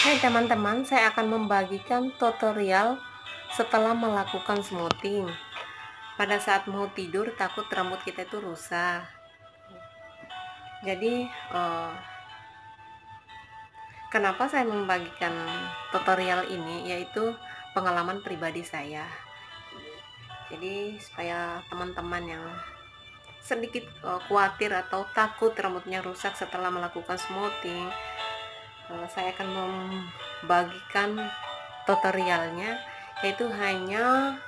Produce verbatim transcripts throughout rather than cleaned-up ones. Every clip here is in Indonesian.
Hai teman-teman, saya akan membagikan tutorial setelah melakukan smoothing. Pada saat mau tidur takut rambut kita itu rusak. Jadi eh, kenapa saya membagikan tutorial ini, yaitu pengalaman pribadi saya. Jadi supaya teman-teman yang sedikit eh, khawatir atau takut rambutnya rusak setelah melakukan smoothing, eh, saya akan membagikan tutorialnya, yaitu hanya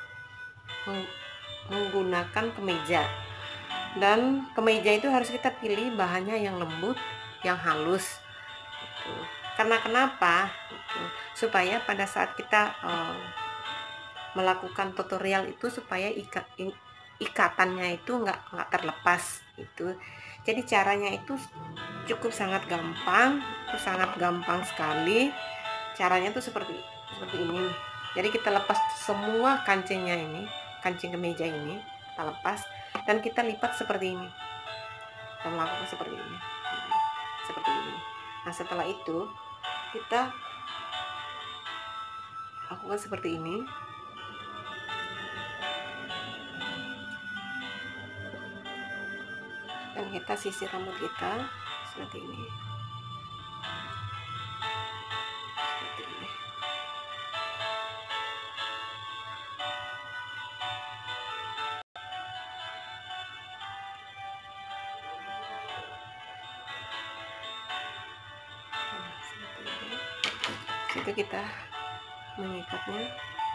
menggunakan kemeja. Dan kemeja itu harus kita pilih bahannya yang lembut, yang halus gitu. Karena kenapa gitu. Supaya pada saat kita uh, melakukan tutorial itu supaya ikat, ikatannya itu nggak nggak terlepas gitu. Jadi caranya itu cukup sangat gampang, itu sangat gampang sekali. Caranya tuh seperti seperti ini. Jadi kita lepas semua kancingnya ini, kancing kemeja ini kita lepas dan kita lipat seperti ini. Kita melakukan seperti ini, seperti ini. Nah setelah itu kita lakukan seperti ini. Dan kita sisir rambut kita seperti ini. Seperti ini. Nah, seperti ini. Itu kita mengikatnya.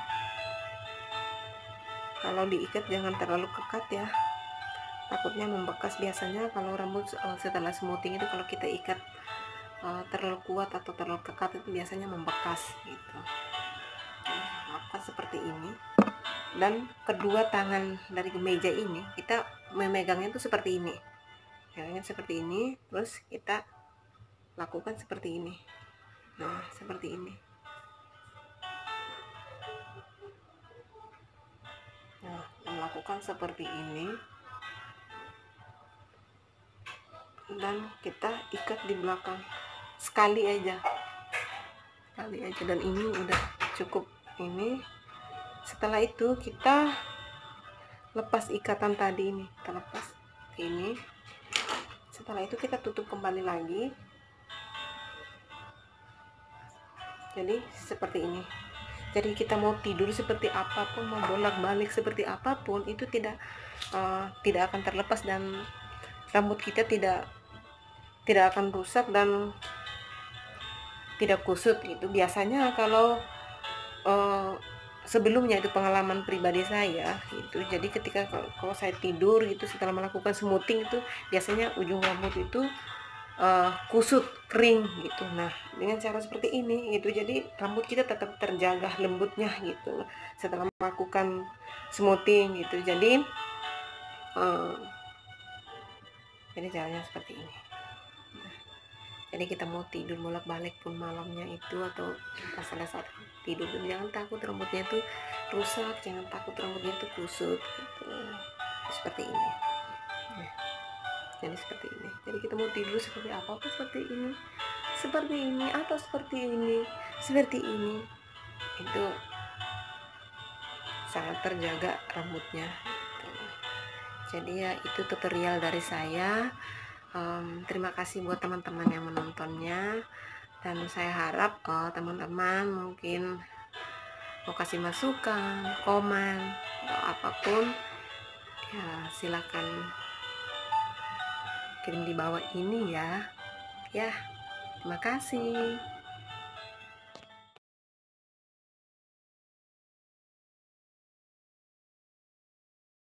Kalau diikat jangan terlalu ketat ya, takutnya membekas. Biasanya kalau rambut uh, setelah smoothing itu kalau kita ikat uh, terlalu kuat atau terlalu ketat itu biasanya membekas gitu. Lakukan seperti ini, dan kedua tangan dari kemeja ini kita memegangnya itu seperti ini, megangnya seperti ini, terus kita lakukan seperti ini. Nah seperti ini. Nah melakukan seperti ini dan kita ikat di belakang sekali aja, sekali aja, dan ini udah cukup ini. Setelah itu kita lepas ikatan tadi ini, kita lepas ini. Setelah itu kita tutup kembali lagi. Jadi seperti ini. Jadi kita mau tidur seperti apapun, mau bolak-balik seperti apapun, itu tidak uh, tidak akan terlepas dan rambut kita tidak tidak akan rusak dan tidak kusut gitu. Biasanya kalau uh, sebelumnya itu pengalaman pribadi saya gitu. Jadi ketika kalau, kalau saya tidur gitu setelah melakukan smoothing itu biasanya ujung rambut itu uh, kusut, kering gitu. Nah dengan cara seperti ini gitu, jadi rambut kita tetap terjaga lembutnya gitu setelah melakukan smoothing gitu. Jadi uh, jadi caranya seperti ini. Nah, jadi kita mau tidur bolak-balik pun malamnya itu, atau pas saat tidur, jangan takut rambutnya itu rusak, jangan takut rambutnya itu kusut gitu. Seperti ini. Nah, jadi seperti ini. Jadi kita mau tidur seperti apa apa seperti ini, seperti ini, atau seperti ini, seperti ini, itu sangat terjaga rambutnya gitu. Jadi ya itu tutorial dari saya. Um, terima kasih buat teman-teman yang menontonnya, dan saya harap uh, teman-teman mungkin mau kasih masukan, komen, atau apapun ya silakan kirim di bawah ini ya. Ya, terima kasih.